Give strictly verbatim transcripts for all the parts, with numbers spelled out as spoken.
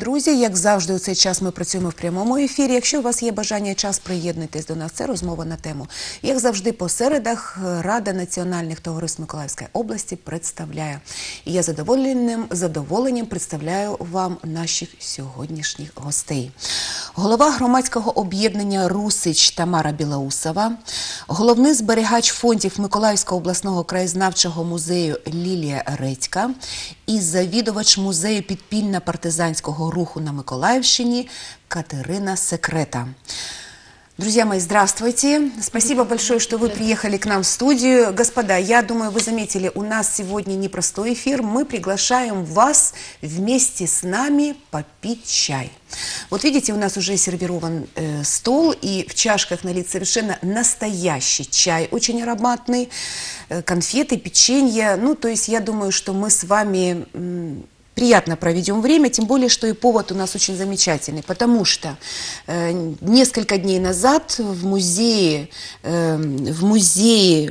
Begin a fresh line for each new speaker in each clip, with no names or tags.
друзі, як завжди у цей час ми працюємо в прямому ефірі. Якщо у вас є бажання і час, приєднуйтесь до нас. Це розмова на тему. Як завжди по середах Рада національних товариств Миколаївської області представляє. І я задоволенням, задоволенням представляю вам наших сьогоднішніх гостей. Голова громадського об'єднання «Русич» Тамара Білоусова, головний зберігач фондів Миколаївського обласного краєзнавчого музею Лілія Редька і завідувач музею підпільно-партизанського руху на Миколаївщині Катерина Секрета. Друзья мои, здравствуйте. Спасибо большое, что вы приехали к нам в студию. Господа, я думаю, вы заметили, у нас сегодня непростой эфир. Мы приглашаем вас вместе с нами попить чай. Вот видите, у нас уже сервирован э, стол, и в чашках налит совершенно настоящий чай, очень ароматный, э, конфеты, печенье. Ну, то есть я думаю, что мы с вами... приятно проведем время, тем более, что и повод у нас очень замечательный, потому что э, несколько дней назад в музее, э, в музее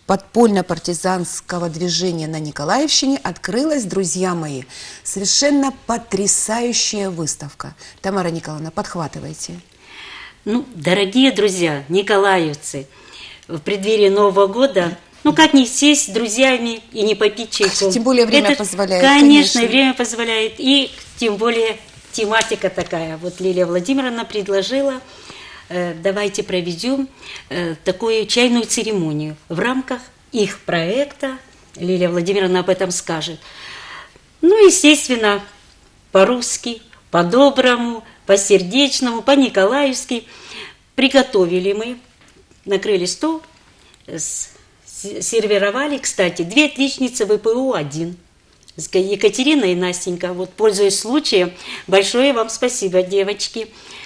подпольно-партизанского движения на Николаевщине открылась, друзья мои, совершенно потрясающая выставка. Тамара Николаевна, подхватывайте.
Ну, дорогие друзья, николаевцы, в преддверии Нового года... Ну, как не сесть с друзьями и не попить чайку?
Тем более время
Это,
позволяет.
Конечно,
конечно,
и время позволяет. И тем более тематика такая. Вот Лилия Владимировна предложила, э, давайте проведем э, такую чайную церемонию в рамках их проекта. Лилия Владимировна об этом скажет. Ну, естественно, по-русски, по-доброму, по-сердечному, по-николаевски. Приготовили мы, накрыли стол с... Сервировали, кстати, две отличницы вэ пэ у один. Екатерина и Настенька. Вот, пользуясь случаем, большое вам спасибо, девочки.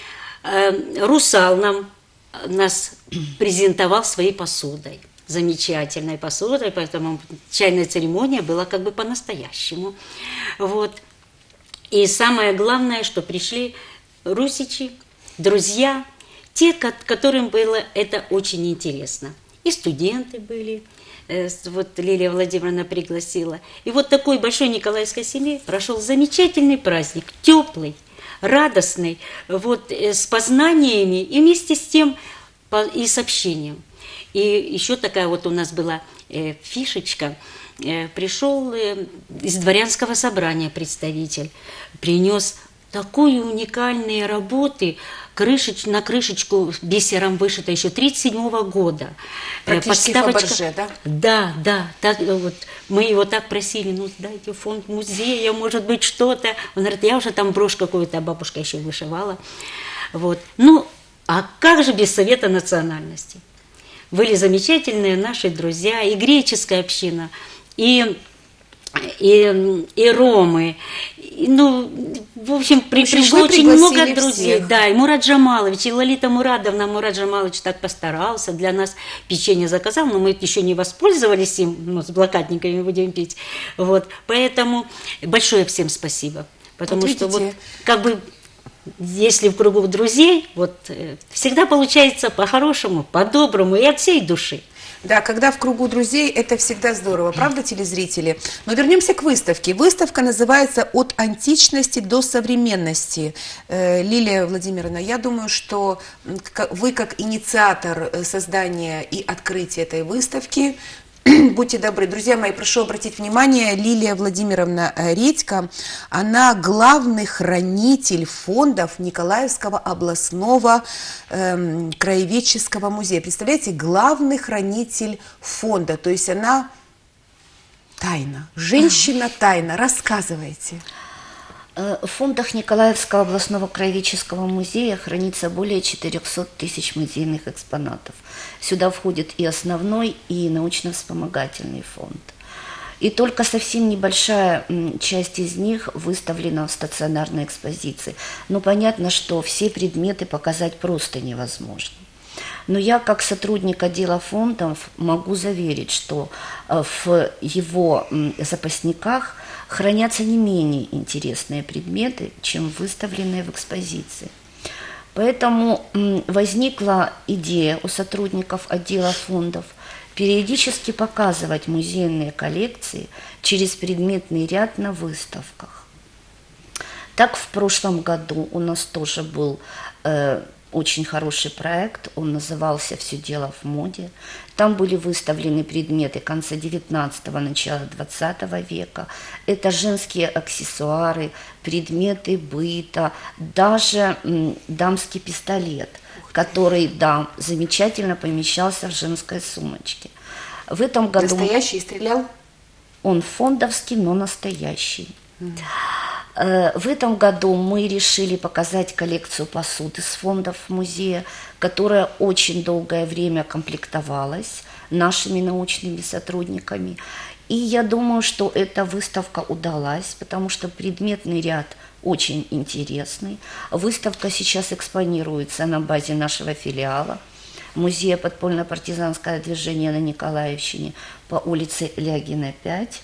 Русал нам нас презентовал своей посудой. Замечательной посудой, поэтому чайная церемония была как бы по-настоящему. Вот. И самое главное, что пришли русичи, друзья, те, которым было это очень интересно. И студенты были, вот Лилия Владимировна пригласила. И вот такой большой николаевской семье прошел замечательный праздник, теплый, радостный, вот, с познаниями и вместе с тем и с общением. И еще такая вот у нас была фишечка. Пришел из дворянского собрания представитель, принес такие уникальные работы, Крышеч, на крышечку бисером вышито еще тридцать седьмого года.
Практически Фаберже, да?
Да, да. Так, вот, мы его так просили, ну дайте фонд музея, может быть что-то. Он говорит, я уже там брошь какую-то, бабушка еще вышивала. Вот. Ну, а как же без совета национальности? Были замечательные наши друзья, и греческая община, и... И, и ромы, и, ну, в общем, при, в общем пришло очень много друзей, всех. Да, и Мурат Джамалович, и Лолита Мурадовна, Мурат Джамалович так постарался, для нас печенье заказал, но мы еще не воспользовались им, ну, с блокадниками будем пить, вот, поэтому большое всем спасибо, потому вот что вот, как бы, если в кругу друзей, вот, всегда получается по-хорошему, по-доброму и от всей души.
Да, когда в кругу друзей, это всегда здорово, правда, телезрители? Но вернемся к выставке. Выставка называется «От античности до современности». Э, Лилия Владимировна, я думаю, что вы как инициатор создания и открытия этой выставки, будьте добры. Друзья мои, прошу обратить внимание, Лилия Владимировна Редька, она главный хранитель фондов Николаевского областного эм, краеведческого музея. Представляете, главный хранитель фонда, то есть она тайна, женщина-тайна. Рассказывайте.
В фондах Николаевского областного краеведческого музея хранится более четырёхсот тысяч музейных экспонатов. Сюда входит и основной, и научно-вспомогательный фонд. И только совсем небольшая часть из них выставлена в стационарной экспозиции. Но понятно, что все предметы показать просто невозможно. Но я, как сотрудник отдела фондов, могу заверить, что в его запасниках хранятся не менее интересные предметы, чем выставленные в экспозиции. Поэтому возникла идея у сотрудников отдела фондов периодически показывать музейные коллекции через предметный ряд на выставках. Так, в прошлом году у нас тоже был э, очень хороший проект, он назывался «Все дело в моде». Там были выставлены предметы конца девятнадцатого, начала двадцатого века. Это женские аксессуары, предметы быта, даже м, дамский пистолет, который, да, замечательно помещался в женской сумочке. В этом году...
Настоящий стрелял?
Он фондовский, но настоящий. В этом году мы решили показать коллекцию посуды с фондов музея, которая очень долгое время комплектовалась нашими научными сотрудниками. И я думаю, что эта выставка удалась, потому что предметный ряд очень интересный. Выставка сейчас экспонируется на базе нашего филиала Музея подпольно-партизанское движение на Николаевщине по улице Лягина, пять.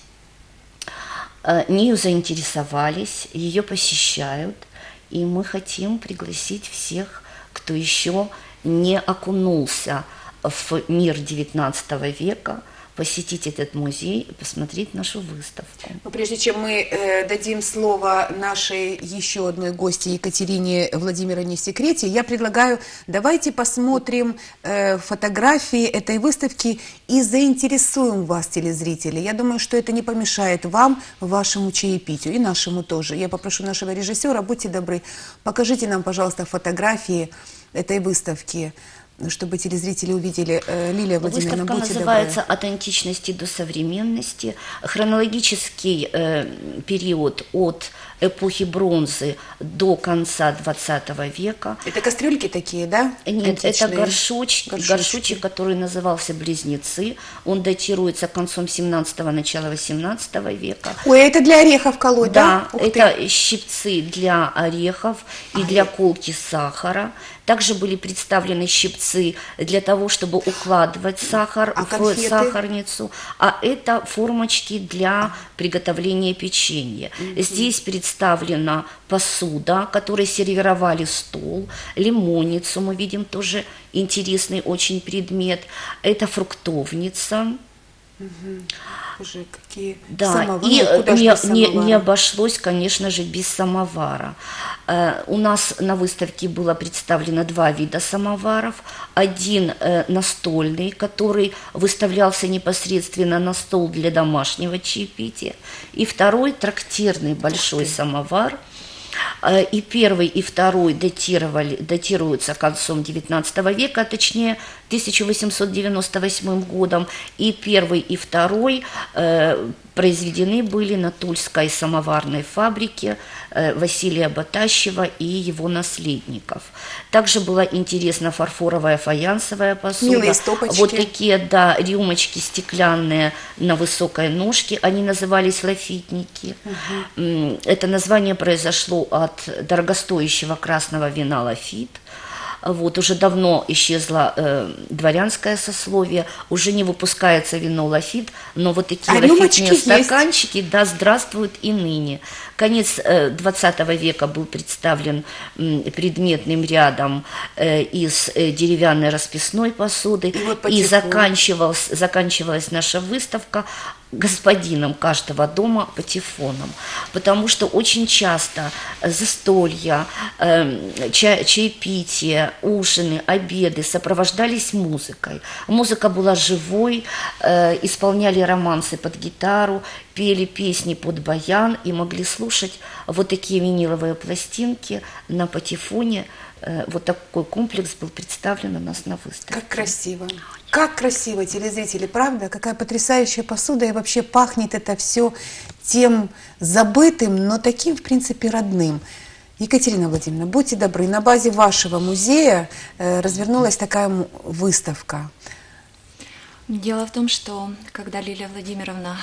Нею заинтересовались, ее посещают, и мы хотим пригласить всех, кто еще не окунулся в мир девятнадцатого века, посетить этот музей и посмотреть нашу выставку.
Но прежде чем мы э, дадим слово нашей еще одной гости Екатерине Владимировне Секрете, я предлагаю, давайте посмотрим э, фотографии этой выставки и заинтересуем вас, телезрители. Я думаю, что это не помешает вам, вашему чаепитию и нашему тоже. Я попрошу нашего режиссера, будьте добры, покажите нам, пожалуйста, фотографии этой выставки, чтобы телезрители увидели. Лилия Владимировна,
Выставка
будьте
называется
добры.
«От античности до современности». Хронологический э, период от эпохи бронзы до конца двадцатого века.
Это кастрюльки такие, да?
Нет,
Античные?
это горшочки,
Горшочки.
горшочек, который назывался «Близнецы». Он датируется концом семнадцатого, начала восемнадцатого века.
Ой, это для орехов колоть, да?
Да,
Ух ты.
это щипцы для орехов и для колки сахара. Также были представлены щипцы для того, чтобы укладывать сахар
А
в
конфеты?
сахарницу. А это формочки для приготовления печенья. Здесь представлена посуда, которой сервировали стол, лимонницу, мы видим тоже интересный очень предмет. Это фруктовница.
Боже, какие
Да,
самовары.
и
Ну, куда ж
не,
без
не,
самовара?
не обошлось, конечно же, без самовара. Э, у нас на выставке было представлено два вида самоваров. Один э, настольный, который выставлялся непосредственно на стол для домашнего чаепития. И второй трактирный большой самовар. Э, И первый, и второй датировали, датируются концом девятнадцатого века, точнее тысяча восемьсот девяносто восьмым годом. И первый, и второй э, произведены были на Тульской самоварной фабрике э, Василия Батащева и его наследников. Также была интересна фарфоровая фаянсовая посуда.
Милые стопочки.
Вот такие, да, рюмочки стеклянные на высокой ножке, они назывались лафитники. М, Это название произошло от дорогостоящего красного вина лафит. Вот, уже давно исчезло э, дворянское сословие, уже не выпускается вино лафит, но вот такие
А рюмочки
лафитные
есть?
стаканчики, да, здравствуют и ныне. Конец э, двадцатого века был представлен м, предметным рядом э, из э, деревянной расписной посуды,
И вот
и
потихоньку.
заканчивалась, заканчивалась наша выставка господином каждого дома патефоном, потому что очень часто застолья, э, ча- чаепития, ужины, обеды сопровождались музыкой. Музыка была живой, э, исполняли романсы под гитару, пели песни под баян и могли слушать вот такие виниловые пластинки на патефоне. Э, вот такой комплекс был представлен у нас на выставке.
Как красиво. Как красиво, телезрители, правда? Какая потрясающая посуда, и вообще пахнет это все тем забытым, но таким, в принципе, родным. Екатерина Владимировна, будьте добры, на базе вашего музея э, развернулась такая м- выставка.
Дело в том, что когда Лилия Владимировна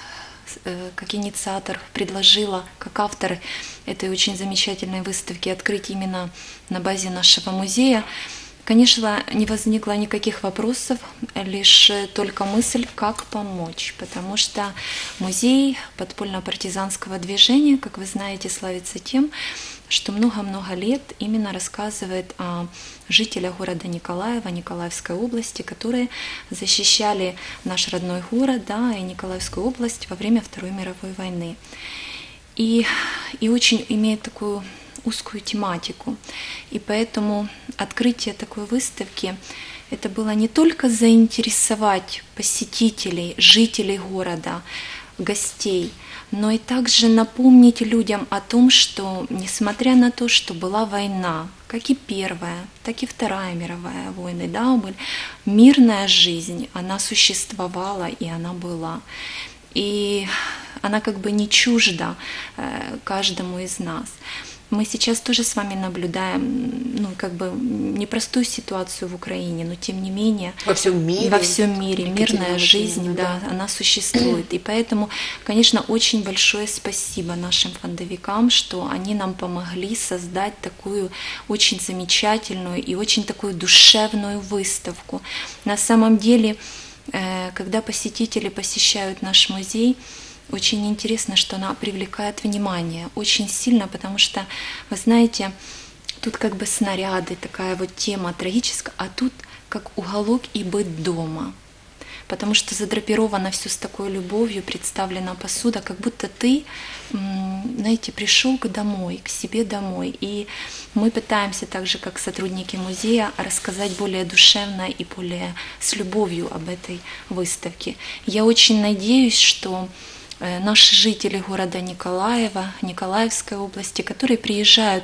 э, как инициатор предложила, как автор этой очень замечательной выставки открыть именно на базе нашего музея, конечно, не возникло никаких вопросов, лишь только мысль, как помочь, потому что музей подпольно-партизанского движения, как вы знаете, славится тем, что много-много лет именно рассказывает о жителях города Николаева, Николаевской области, которые защищали наш родной город, да, и Николаевскую область во время Второй мировой войны. и, и очень имеет такую узкую тематику. И поэтому открытие такой выставки – это было не только заинтересовать посетителей, жителей города, гостей, но и также напомнить людям о том, что несмотря на то, что была война, как и Первая, так и Вторая мировая войны, да, были, мирная жизнь, она существовала и она была. И она как бы не чужда э, каждому из нас. Мы сейчас тоже с вами наблюдаем, ну, как бы непростую ситуацию в Украине, но тем не менее
Во всем мире.
во всем мире
Екатерина
мирная жизнь,
Владимировна,
да, она существует. И поэтому, конечно, очень большое спасибо нашим фондовикам, что они нам помогли создать такую очень замечательную и очень такую душевную выставку. На самом деле, э, когда посетители посещают наш музей, очень интересно, что она привлекает внимание очень сильно, потому что, вы знаете, тут как бы снаряды, такая вот тема трагическая, а тут как уголок и быт дома. Потому что задрапировано все с такой любовью, представлена посуда, как будто ты, знаете, пришел к домой, к себе домой. И мы пытаемся, так же как сотрудники музея, рассказать более душевно и более с любовью об этой выставке. Я очень надеюсь, что наши жители города Николаева, Николаевской области, которые приезжают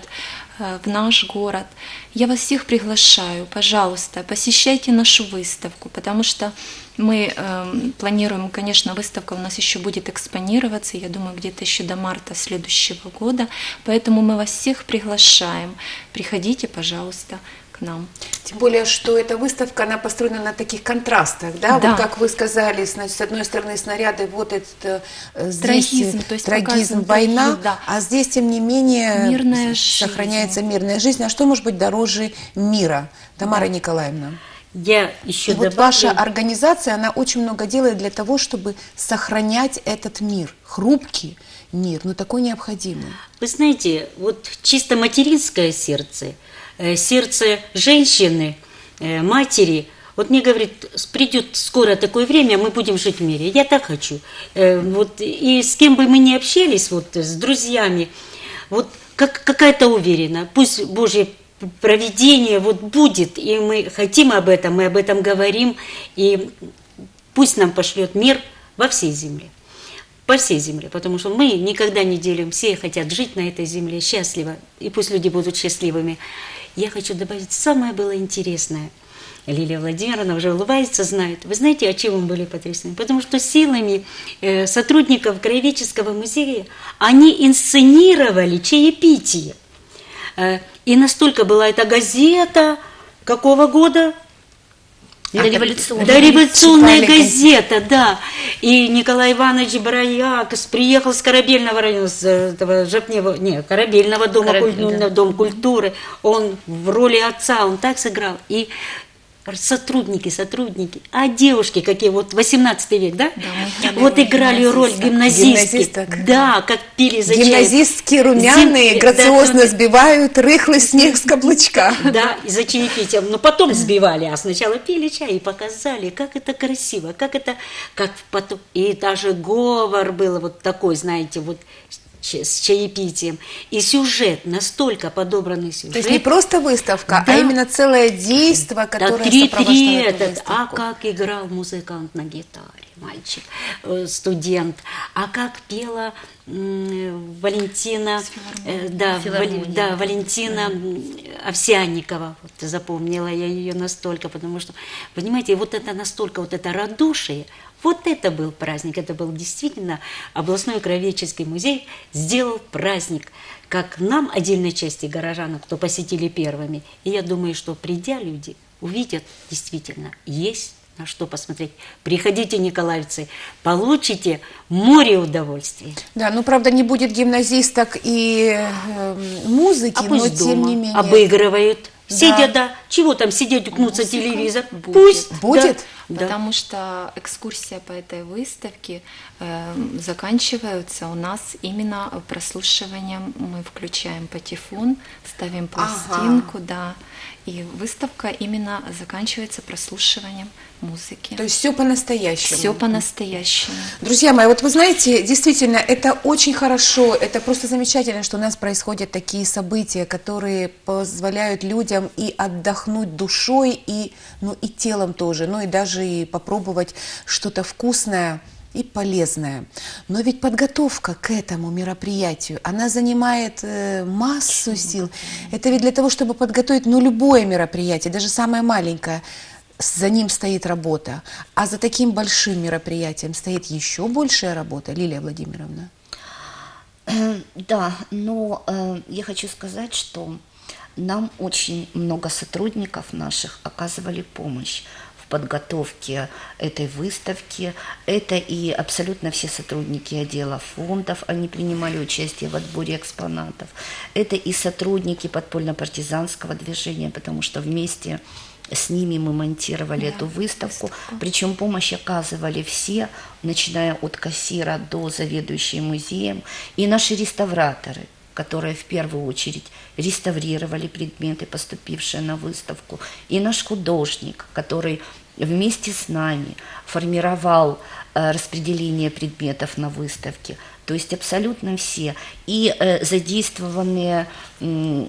в наш город, я вас всех приглашаю, пожалуйста, посещайте нашу выставку, потому что мы э, планируем, конечно, выставка у нас еще будет экспонироваться, я думаю, где-то еще до марта следующего года, поэтому мы вас всех приглашаем. Приходите, пожалуйста, к нам.
Тем более, что эта выставка, она построена на таких контрастах, да?
Да.
Вот как вы сказали, значит, с одной стороны снаряды, вот этот э, здесь
Трагизм, то есть
трагизм,
показан
война,
трагизм, да.
а здесь, тем не менее,
Мирная
сохраняется
жизнь.
мирная жизнь. А что может быть дороже мира? Тамара Николаевна.
Я еще
И вот
добавлю,
ваша организация, она очень много делает для того, чтобы сохранять этот мир, хрупкий мир, но такой необходимый.
вы знаете, вот чисто материнское сердце, э, сердце женщины, э, матери, вот мне говорит, придет скоро такое время, мы будем жить в мире. Я так хочу. Э, вот, и с кем бы мы ни общались, вот, с друзьями, вот как, какая-то уверена, пусть Божье провидение вот будет, и мы хотим об этом, мы об этом говорим, и пусть нам пошлет мир во всей земле, по всей земле, потому что мы никогда не делим, все хотят жить на этой земле счастливо, и пусть люди будут счастливыми. Я хочу добавить, самое было интересное, Лилия Владимировна уже улыбается, знает. Вы знаете, о чем мы были потрясены? Потому что силами э, сотрудников Краеведческого музея они инсценировали чаепитие. И настолько была эта газета, какого года?
Дореволюционная.
Дореволюционная
Читали
газета, да. И Николай Иванович Брояк приехал с Корабельного района, с этого Жапнева, не, Корабельного дома,
Корабель,
куль-
да.
дом культуры. Он в роли отца, он так сыграл. И сотрудники, сотрудники, а девушки какие, вот восемнадцатый век, да?
Да, мы играли
вот
роль
играли роль
гимназисток.
гимназистки.
Гимназисток.
Да, как пили за чаем.
Гимназистки румяные,
Зим-
грациозно
да,
сбивают рыхлый снег с каблучка.
Да, и за чаепитием. Но потом сбивали, а сначала пили чай и показали, как это красиво, как это, как потом. И даже говор был вот такой, знаете, вот ч- с чаепитием. И сюжет, настолько подобранный сюжет.
То есть не просто выставка,
Да.
а именно целое действо,
Да,
которое
три-три
сопровождает эту
этот, а
выставку.
как играл музыкант на гитаре, мальчик, э, студент, а как пела м, Валентина, э, да,
Филармония.
Вали- да, Валентина м, Овсянникова, вот запомнила я ее настолько, потому что, понимаете, вот это настолько, вот это радушие, вот это был праздник, это был действительно областной краеведческий музей сделал праздник, как нам, отдельной части горожан, кто посетили первыми. И я думаю, что придя, люди увидят, действительно, есть на что посмотреть. Приходите, николаевцы, получите море удовольствия.
Да, ну правда не будет гимназисток и э, музыки,
А
но
пусть
тем
дома
не менее.
обыгрывают, сидя,
Да.
да, Чего там сидеть, уткнуться в
Музыка
телевизор?
будет.
Пусть.
Будет?
Да.
Потому что экскурсия по этой выставке э, заканчивается у нас именно прослушиванием. Мы включаем патефон, ставим пластинку, да, и выставка именно заканчивается прослушиванием музыки.
То есть все по-настоящему.
Все по-настоящему.
Друзья мои, вот вы знаете, действительно, это очень хорошо, это просто замечательно, что у нас происходят такие события, которые позволяют людям и отдохнуть душой, и, ну, и телом тоже, ну и даже и попробовать что-то вкусное и полезное. Но ведь подготовка к этому мероприятию, она занимает э, массу сил. Это ведь для того, чтобы подготовить, ну, любое мероприятие, даже самое маленькое, за ним стоит работа. А за таким большим мероприятием стоит еще большая работа, Лилия Владимировна.
Да, но э, я хочу сказать, что нам очень много сотрудников наших оказывали помощь в подготовке этой выставки. Это и абсолютно все сотрудники отдела фондов, они принимали участие в отборе экспонатов. Это и сотрудники подпольно-партизанского движения, потому что вместе с ними мы монтировали да, эту выставку. выставку. Причем помощь оказывали все, начиная от кассира до заведующей музеем, и наши реставраторы, которые в первую очередь реставрировали предметы, поступившие на выставку, и наш художник, который вместе с нами формировал э, распределение предметов на выставке. То есть абсолютно все. И э, задействованные э,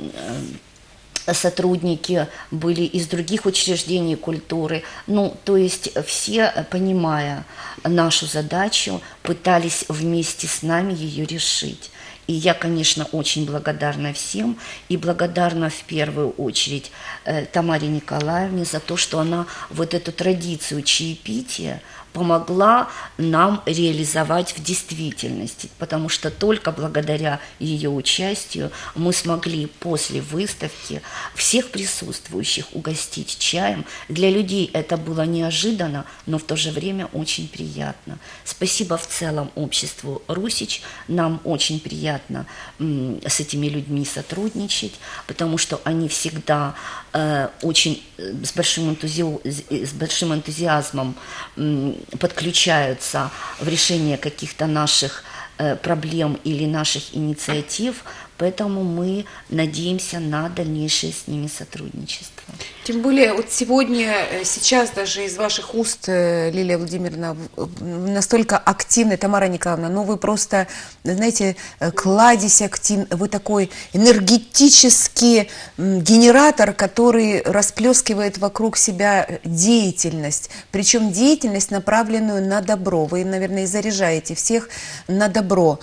сотрудники были из других учреждений культуры. Ну, то есть все, понимая нашу задачу, пытались вместе с нами ее решить. И я, конечно, очень благодарна всем, и благодарна в первую очередь э, Тамаре Николаевне за то, что она вот эту традицию чаепития помогла нам реализовать в действительности, потому что только благодаря ее участию мы смогли после выставки всех присутствующих угостить чаем. Для людей это было неожиданно, но в то же время очень приятно. Спасибо в целом обществу «Русич», нам очень приятно м, с этими людьми сотрудничать, потому что они всегда э, очень э, с большим, энтузи... с большим энтузиазмом м, подключаются в решение каких-то наших э, проблем или наших инициатив, поэтому мы надеемся на дальнейшее с ними сотрудничество.
Тем более, вот сегодня, сейчас даже из ваших уст, Лилия Владимировна, настолько активны, Тамара Николаевна, ну вы просто, знаете, кладезь актив, вы такой энергетический генератор, который расплескивает вокруг себя деятельность, причем деятельность, направленную на добро. Вы, наверное, и заряжаете всех на добро.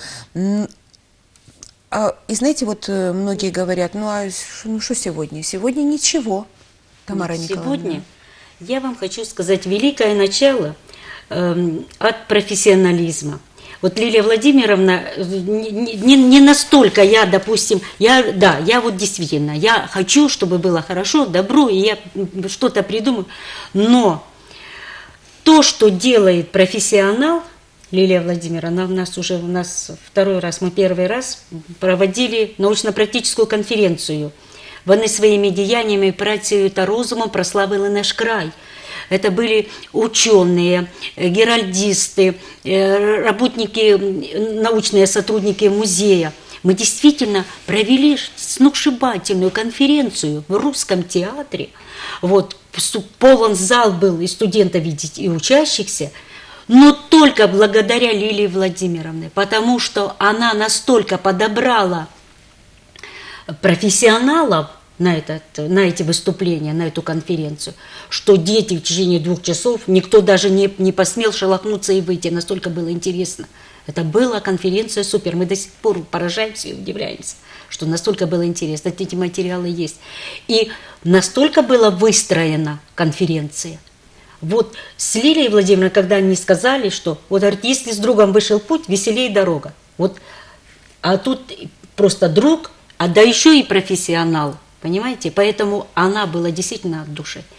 И знаете, вот многие говорят, ну а ну, что сегодня? Сегодня ничего, Тамара
Нет,
Николаевна.
Сегодня я вам хочу сказать великое начало э, от профессионализма. Вот Лилия Владимировна, не, не, не настолько я, допустим, я, да, я вот действительно, я хочу, чтобы было хорошо, добро, и я что-то придумаю, но то, что делает профессионал, Лилия Владимировна, у нас уже у нас второй раз, мы первый раз проводили научно-практическую конференцию. Вони своими деяниями, працею та розумом прославили наш край. Это были ученые, геральдисты, работники, научные сотрудники музея. Мы действительно провели сногсшибательную конференцию в Русском театре. Вот, полон зал был и студентов, и учащихся. Но только благодаря Лилии Владимировне, потому что она настолько подобрала профессионалов на, этот, на эти выступления, на эту конференцию, что дети в течение двух часов, никто даже не, не посмел шелохнуться и выйти, настолько было интересно. Это была конференция супер, мы до сих пор поражаемся и удивляемся, что настолько было интересно, эти материалы есть. И настолько была выстроена конференция. Вот с Лилией Владимировной, когда они сказали, что вот если с другом вышел путь, веселей дорога. Вот, а тут просто друг, а да еще и профессионал, понимаете? Поэтому она была действительно от души.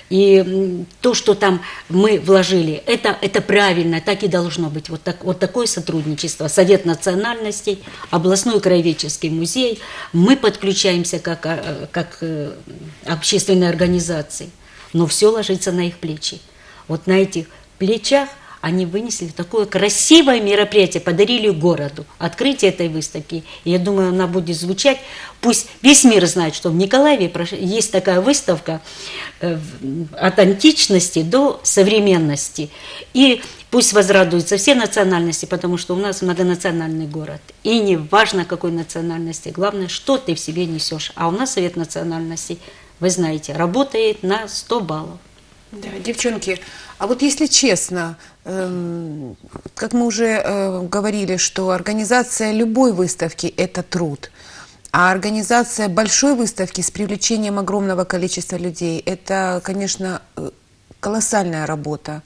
И м, то, что там мы вложили, это, это правильно, так и должно быть. Вот, так, вот такое сотрудничество. Совет национальностей, областной краеведческий музей. Мы подключаемся как, а, как э, общественные организации, но все ложится на их плечи. Вот на этих плечах они вынесли такое красивое мероприятие, подарили городу открытие этой выставки. И я думаю, она будет звучать. Пусть весь мир знает, что в Николаеве есть такая выставка от античности до современности. И пусть возрадуются все национальности, потому что у нас многонациональный город. И не важно, какой национальности, главное, что ты в себе несешь. А у нас Совет национальностей, вы знаете, работает на сто баллов.
Да, девчонки, а вот если честно, эм, как мы уже э, говорили, что организация любой выставки – это труд, а организация большой выставки с привлечением огромного количества людей – это, конечно, э, колоссальная работа.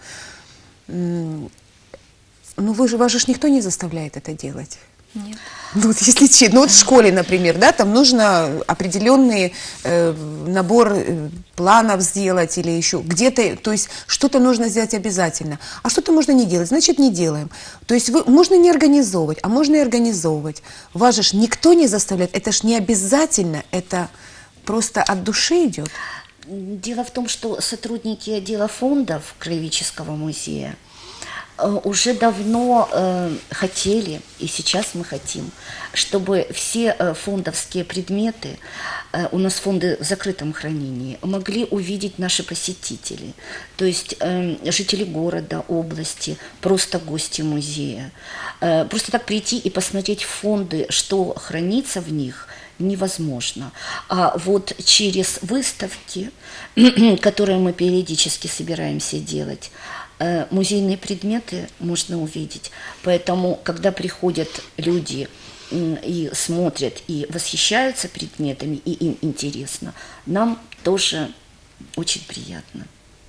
М, Ну, вы же, вас же ж никто не заставляет это делать.
Нет.
Ну, вот если честно, ну вот в школе, например, да, там нужно определенный э, набор э, планов сделать или еще где-то, то есть что-то нужно сделать обязательно, а что-то можно не делать, значит не делаем. То есть вы, можно не организовывать, а можно и организовывать. Вас же ж никто не заставляет, это ж не обязательно, это просто от души идет.
Дело в том, что сотрудники отдела фондов Краеведческого музея э, уже давно э, хотели, и сейчас мы хотим, чтобы все э, фондовские предметы, э, у нас фонды в закрытом хранении, могли увидеть наши посетители, то есть э, жители города, области, просто гости музея. Э, просто так прийти и посмотреть фонды, что хранится в них, невозможно. А вот через выставки, которые мы периодически собираемся делать, э, музейные предметы можно увидеть. Поэтому, когда приходят люди м, и смотрят, и восхищаются предметами, и им интересно, нам тоже очень приятно.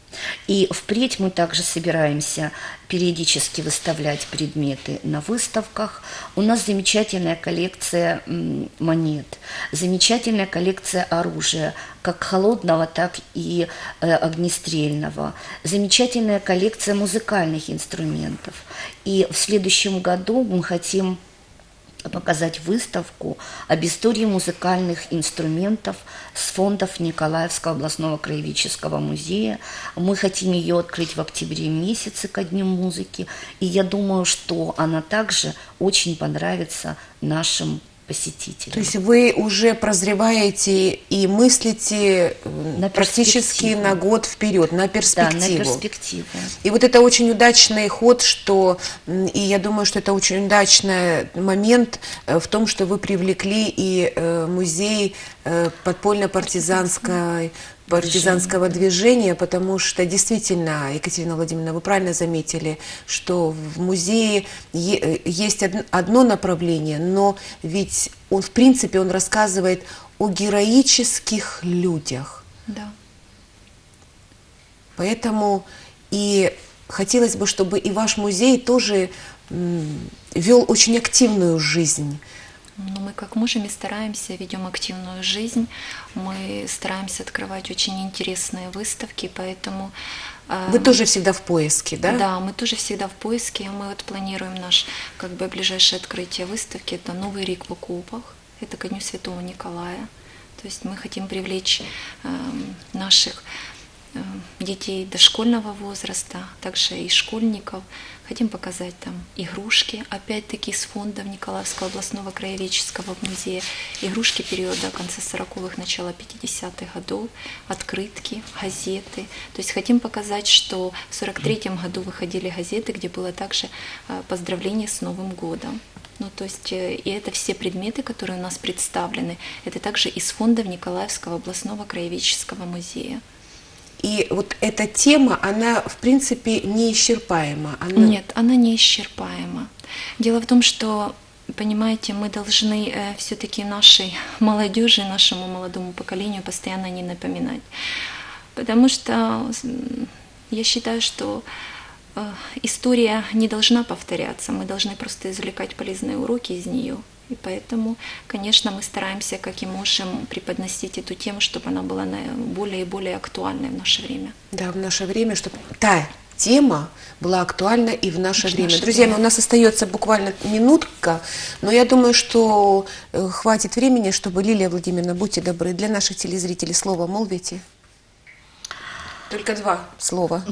И впредь мы также собираемся периодически выставлять предметы на выставках. У нас замечательная коллекция м, монет, замечательная коллекция оружия, как холодного, так и э, огнестрельного, замечательная коллекция музыкальных инструментов. И в следующем году мы хотим показать выставку об истории музыкальных инструментов с фондов Николаевского областного краеведческого музея. Мы хотим ее открыть в октябре месяце ко Дню музыки, и я думаю, что она также очень понравится нашим посетителям.
То есть вы уже прозреваете и мыслите э,
На
практически
перспективу.
на год вперед, на перспективу.
Да, на перспективу.
И вот это очень удачный ход, что, м, и я думаю, что это очень удачный момент э, в том, что вы привлекли и э, музей э, подпольно-партизанской партизанского движения, потому что действительно, Екатерина Владимировна, вы правильно заметили, что в музее е- есть од- одно направление, но ведь он, в принципе, он рассказывает о героических людях.
Да.
Поэтому и хотелось бы, чтобы и ваш музей тоже м, вел очень активную жизнь.
Но мы как можем и стараемся, ведем активную жизнь. Мы стараемся открывать очень интересные выставки, поэтому... э,
Вы тоже всегда в поиске, да?
Да, мы тоже всегда в поиске. Мы вот планируем наш как бы ближайшее открытие выставки. Это Новый Рик в окопах, это ко Дню Святого Николая. То есть мы хотим привлечь э, наших э, детей дошкольного возраста, также и школьников. Хотим показать там игрушки, опять-таки с фондов Николаевского областного краеведческого музея, игрушки периода конца сороковых, начала пятидесятых годов, открытки, газеты. То есть хотим показать, что в сорок третьем году выходили газеты, где было также э, поздравление с Новым годом. Ну, то есть, э, и это все предметы, которые у нас представлены, это также из фондов Николаевского областного краеведческого музея.
И вот эта тема, она, в принципе, неисчерпаема. Она...
Нет, она неисчерпаема. Дело в том, что, понимаете, мы должны э, все-таки нашей молодежи, нашему молодому поколению постоянно не напоминать. Потому что м, я считаю, что э, история не должна повторяться. Мы должны просто извлекать полезные уроки из нее И поэтому, конечно, мы стараемся, как и можем, преподносить эту тему, чтобы она была на- более и более актуальной в наше время.
Да, в наше время, чтобы та тема была актуальна и в наше
В
время.
наше
Друзья
время.
мои, у нас остается буквально минутка, но я думаю, что э, хватит времени, чтобы, Лилия Владимировна, будьте добры, для наших телезрителей слово молвите. Только два слова.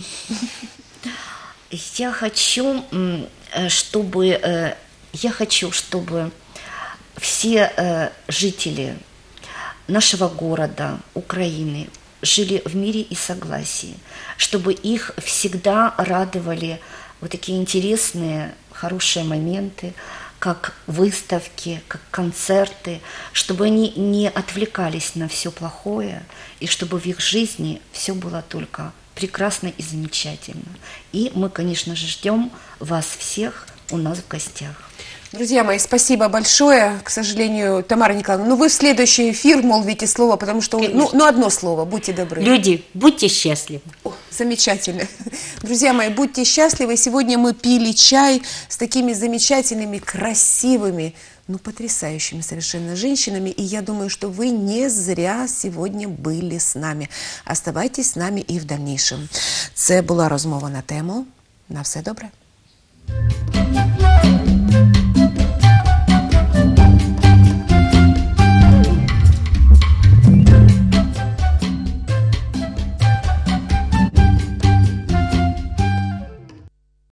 Я хочу, м, э, чтобы, э, я хочу, чтобы все э, жители нашего города, Украины, жили в мире и согласии, чтобы их всегда радовали вот такие интересные, хорошие моменты, как выставки, как концерты, чтобы они не отвлекались на все плохое, и чтобы в их жизни все было только прекрасно и замечательно. И мы, конечно же, ждем вас всех у нас в гостях.
Друзья мои, спасибо большое. К сожалению, Тамара Николаевна, ну вы в следующий эфир молвите слово, потому что, ну, ну одно слово, будьте добры.
Люди, будьте счастливы.
О, замечательно. Друзья мои, будьте счастливы. Сегодня мы пили чай с такими замечательными, красивыми, ну, потрясающими совершенно женщинами. И я думаю, что вы не зря сегодня были с нами. Оставайтесь с нами і в дальнейшем. Це була розмова на тему. На все добре.